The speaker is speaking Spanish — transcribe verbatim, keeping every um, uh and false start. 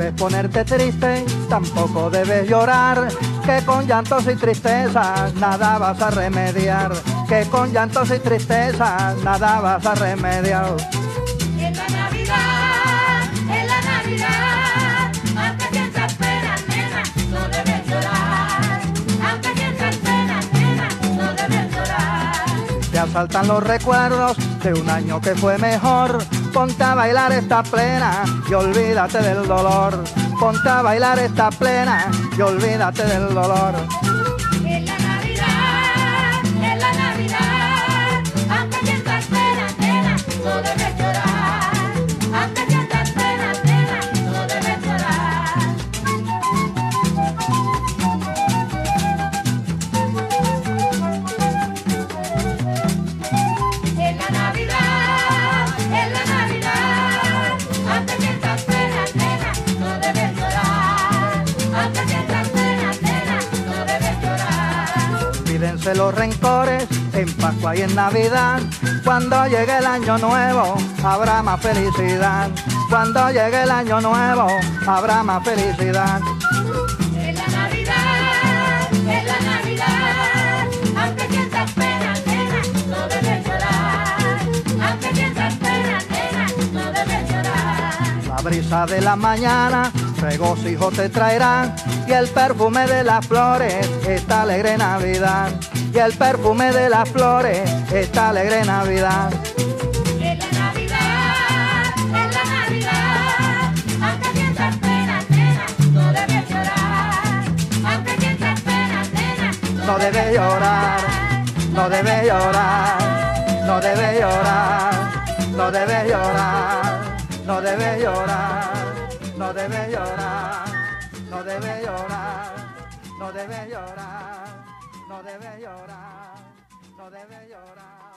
debes ponerte triste, tampoco debes llorar, que con llantos y tristezas nada vas a remediar, que con llantos y tristezas nada vas a remediar. En la Navidad, en la Navidad, aunque sientas pena, nena, no debes llorar. Aunque sientas pena, nena, no debes llorar. Te asaltan los recuerdos de un año que fue mejor. Ponte a bailar esta plena y olvídate del dolor. Ponte a bailar esta plena y olvídate del dolor. En la Navidad, en la Navidad, aunque sientas pena, nena, no debes llorar. Aunque sientas pena, nena, no debes llorar. En la Navidad, en la Navidad, aunque sientas pena, nena, no debes llorar. Aunque sientas pena, nena, no debes llorar. Olvídense los rencores en Pascua y en Navidad. Cuando llegue el año nuevo habrá más felicidad. Cuando llegue el año nuevo habrá más felicidad. En la Navidad, en la Navidad, aunque sientas pena, nena, no debes llorar. Aunque sientas pena, nena, no debes llorar. La brisa de la mañana regocijo te traerá y el perfume de las flores esta alegre Navidad. Y el perfume de las flores esta alegre Navidad. En la Navidad, en la Navidad, aunque sientas pena, nena, no debes llorar. Aunque sientas pena, nena, No debes llorar, no debes llorar, no debes llorar, no debes llorar, no debes llorar, no debes llorar, no debes llorar, no debes llorar, no debes llorar, no debes llorar.